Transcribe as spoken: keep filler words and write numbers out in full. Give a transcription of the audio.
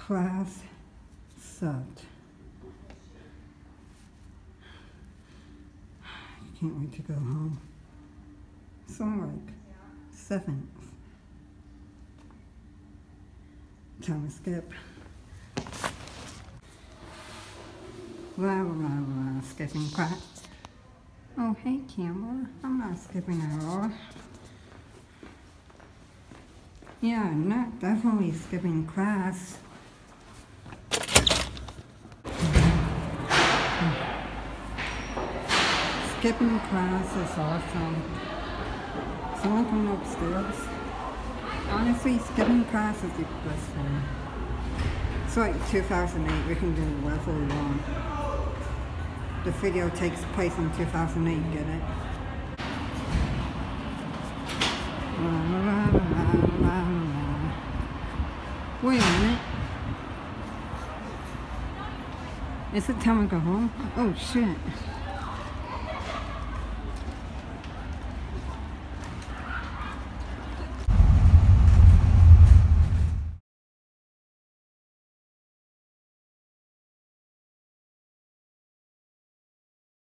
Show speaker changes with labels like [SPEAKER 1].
[SPEAKER 1] class sucked. I can't wait to go home. So I'm like seventh. Time to skip. Blah, blah, blah, blah, skipping class. Oh, hey, camera. I'm not skipping at all. Yeah, I'm not definitely skipping class. Skipping class is awesome. Someone come upstairs. Honestly, skipping class is the best thing. It's like two thousand eight, we can do whatever we want. The video takes place in two thousand eight, get it? La, la, la, la, la, la. Wait a minute. Is it time to go home? Oh shit.